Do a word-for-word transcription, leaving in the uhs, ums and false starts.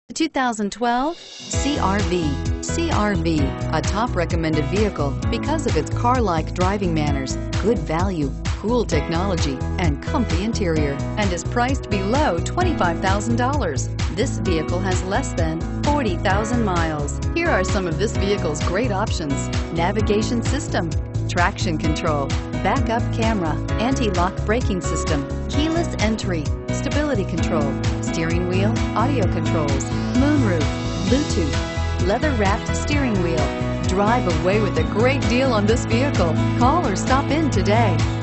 two thousand twelve C R V. C R V, a top recommended vehicle because of its car-like driving manners, good value, cool technology, and comfy interior, and is priced below twenty-five thousand dollars. This vehicle has less than forty thousand miles. Here are some of this vehicle's great options: navigation system, traction control, backup camera, anti-lock braking system, keyless entry, stability control, steering wheel audio controls, moonroof, Bluetooth, leather-wrapped steering wheel. Drive away with a great deal on this vehicle. Call or stop in today.